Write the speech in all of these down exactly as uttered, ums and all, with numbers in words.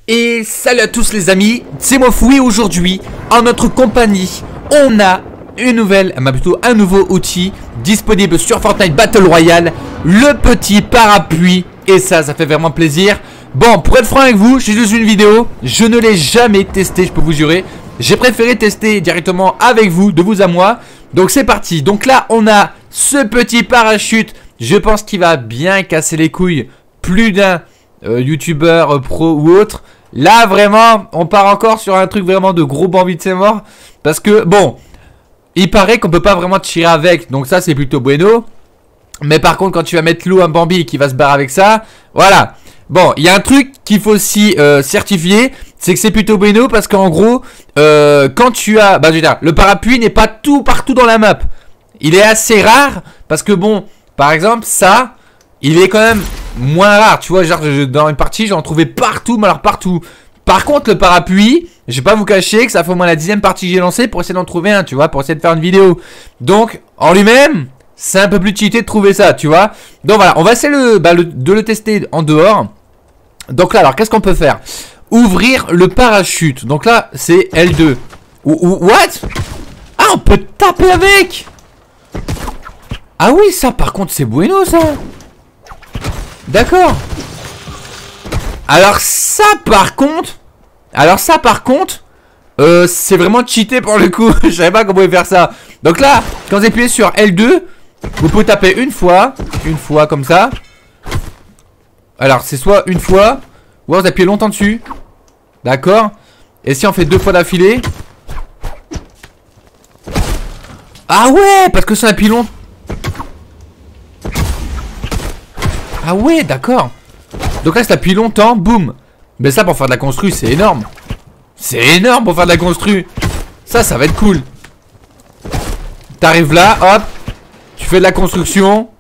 Et salut à tous les amis, c'est Mofou et aujourd'hui, en notre compagnie, on a une nouvelle, bah plutôt un nouveau outil disponible sur Fortnite Battle Royale, le petit parapluie. Et ça, ça fait vraiment plaisir. Bon, pour être franc avec vous, j'ai juste une vidéo, je ne l'ai jamais testé, je peux vous jurer. J'ai préféré tester directement avec vous, de vous à moi. Donc c'est parti, donc là on a ce petit parachute, je pense qu'il va bien casser les couilles plus d'un euh, youtubeur euh, pro ou autre. Là vraiment on part encore sur un truc vraiment de gros Bambi de ses morts. Parce que bon, il paraît qu'on peut pas vraiment tirer avec, donc ça c'est plutôt bueno. Mais par contre quand tu vas mettre l'eau à un Bambi qui va se barrer avec ça, voilà. Bon, il y a un truc qu'il faut aussi euh, certifier, c'est que c'est plutôt bueno parce qu'en gros, euh, quand tu as, bah je veux dire, le parapluie n'est pas tout partout dans la map. Il est assez rare parce que bon, par exemple ça, il est quand même moins rare, tu vois, genre je, dans une partie j'en trouvais partout, mais alors partout. Par contre le parapluie, je vais pas vous cacher que ça fait au moins la dixième partie que j'ai lancé pour essayer d'en trouver un, tu vois, pour essayer de faire une vidéo. Donc en lui-même, c'est un peu plus cheaté de trouver ça, tu vois. Donc voilà, on va essayer le, bah, le, de le tester en dehors. Donc là, alors qu'est-ce qu'on peut faire? Ouvrir le parachute. Donc là, c'est L deux. Ou, ou, what? Ah, on peut taper avec. Ah oui, ça par contre, c'est bueno ça. D'accord. Alors ça par contre, alors ça par contre, euh, c'est vraiment cheaté pour le coup. Je savais pas qu'on pouvait faire ça. Donc là, quand vous appuyez sur L deux, vous pouvez taper une fois, une fois comme ça. Alors c'est soit une fois, ou alors vous appuyez longtemps dessus. D'accord. Et si on fait deux fois d'affilée. Ah ouais, parce que ça appuie long. Ah ouais, d'accord. Donc là ça appuie longtemps, boum. Mais ça pour faire de la constru c'est énorme. C'est énorme pour faire de la constru. Ça, ça va être cool. T'arrives là, hop. Tu fais de la construction.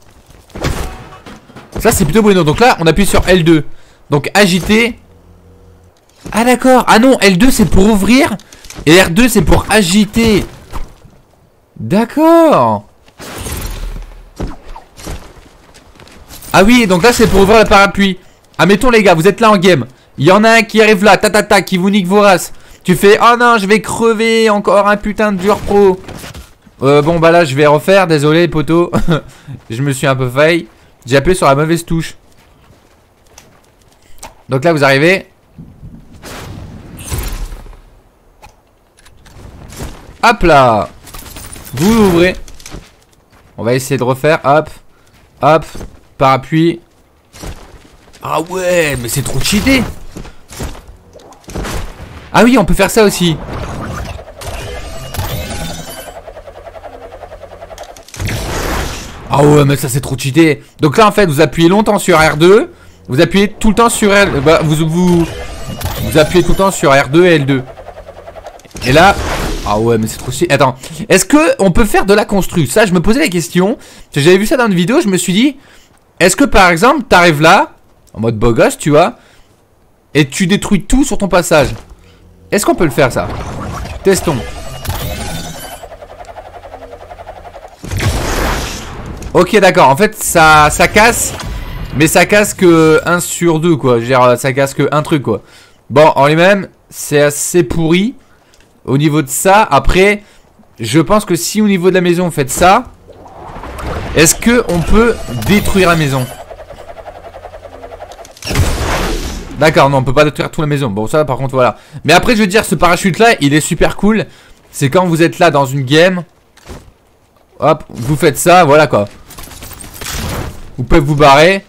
Ça c'est plutôt bueno. Donc là on appuie sur L deux. Donc agiter. Ah d'accord. Ah non, L deux c'est pour ouvrir. Et R deux c'est pour agiter. D'accord. Ah oui, donc là c'est pour ouvrir le parapluie. Admettons les gars, vous êtes là en game. Il y en a un qui arrive là, ta ta ta, qui vous nique vos races. Tu fais, oh non je vais crever. Encore un putain de dur pro. euh, Bon bah là je vais refaire, désolé poteau. Je me suis un peu failli. J'ai appuyé sur la mauvaise touche. Donc là vous arrivez. Hop là. Vous ouvrez. On va essayer de refaire. Hop. Hop. Parapluie. Ah ouais, mais c'est trop cheaté. Ah oui, on peut faire ça aussi. Ah ouais, mais ça c'est trop cheaté. Donc là en fait vous appuyez longtemps sur R deux. Vous appuyez tout le temps sur L. Bah, vous, vous, vous appuyez tout le temps sur R deux et L deux. Et là. Ah ouais, mais c'est trop cheaté. Attends, est-ce que on peut faire de la constru? Ça je me posais la question. J'avais vu ça dans une vidéo, je me suis dit, est-ce que par exemple t'arrives là en mode beau gosse, tu vois, et tu détruis tout sur ton passage? Est-ce qu'on peut le faire ça? Testons. Ok d'accord, en fait ça, ça casse. Mais ça casse que un sur deux quoi. Je veux dire, ça casse que un truc quoi. Bon, en lui-même c'est assez pourri au niveau de ça. Après je pense que si au niveau de la maison vous faites ça, est-ce que on peut détruire la maison? D'accord, non on peut pas détruire toute la maison. Bon ça par contre voilà. Mais après je veux dire, ce parachute là il est super cool. C'est quand vous êtes là dans une game. Hop, vous faites ça, voilà quoi. Vous pouvez vous barrer.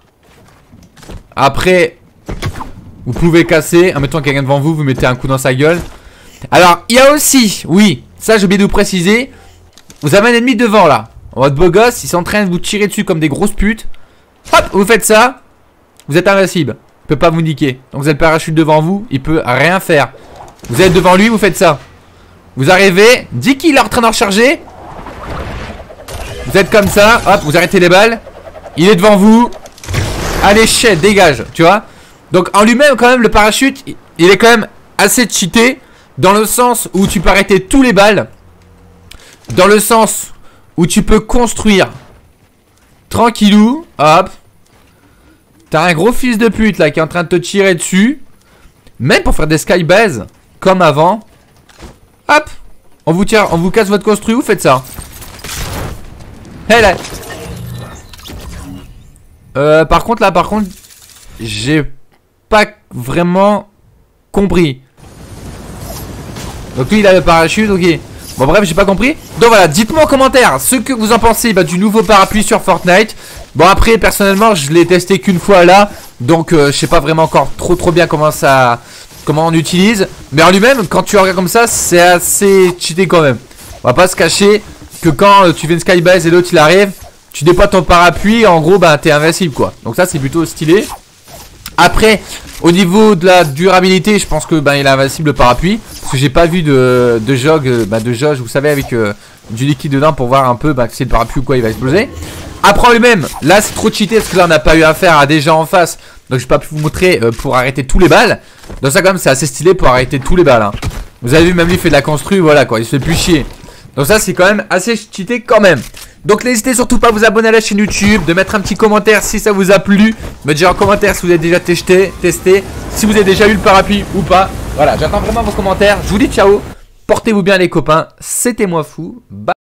Après vous pouvez casser. En mettant quelqu'un devant vous, vous mettez un coup dans sa gueule. Alors il y a aussi, oui, ça j'ai oublié de vous préciser. Vous avez un ennemi devant là. En mode beau gosse, il est en train de vous tirer dessus comme des grosses putes. Hop, vous faites ça. Vous êtes invincible. Il peut pas vous niquer. Donc vous avez le parachute devant vous, il peut rien faire. Vous êtes devant lui, vous faites ça. Vous arrivez, dès qu'il est en train de recharger, vous êtes comme ça, hop, vous arrêtez les balles. Il est devant vous. Allez, chais, dégage, tu vois. Donc en lui-même quand même le parachute, il est quand même assez cheaté. Dans le sens où tu peux arrêter tous les balles. Dans le sens où tu peux construire tranquillou, hop. T'as un gros fils de pute là qui est en train de te tirer dessus. Même pour faire des skybase comme avant. Hop, on vous tire, on vous casse votre construit, vous faites ça. Hé là. Euh, par contre là, par contre, j'ai pas vraiment compris. Donc lui il a le parachute, ok. Bon bref, j'ai pas compris. Donc voilà, dites-moi en commentaire ce que vous en pensez bah, du nouveau parapluie sur Fortnite. Bon après, personnellement, je l'ai testé qu'une fois là. Donc euh, je sais pas vraiment encore trop trop bien comment ça... Comment on utilise. Mais en lui-même, quand tu regardes comme ça, c'est assez cheaté quand même. On va pas se cacher que quand euh, tu fais une skybase et l'autre il arrive, tu déploies ton parapluie, en gros bah t'es invincible quoi. Donc ça c'est plutôt stylé. Après, au niveau de la durabilité, je pense que bah, il est invincible le parapluie. Parce que j'ai pas vu de, de jog, bah, de jauge, vous savez, avec euh, du liquide dedans pour voir un peu bah, que c'est le parapluie ou quoi il va exploser. Après en lui-même, là c'est trop cheaté parce que là on n'a pas eu affaire à des gens en face. Donc je n'ai pas pu vous montrer euh, pour arrêter tous les balles. Donc ça quand même c'est assez stylé pour arrêter tous les balles hein. Vous avez vu, même lui fait de la construit, voilà quoi, il se fait plus chier. Donc ça c'est quand même assez cheaté quand même. Donc n'hésitez surtout pas à vous abonner à la chaîne YouTube, de mettre un petit commentaire si ça vous a plu, me dire en commentaire si vous avez déjà testé, testé, si vous avez déjà eu le parapluie ou pas. Voilà, j'attends vraiment vos commentaires. Je vous dis ciao, portez-vous bien les copains, c'était moi fou. Bye.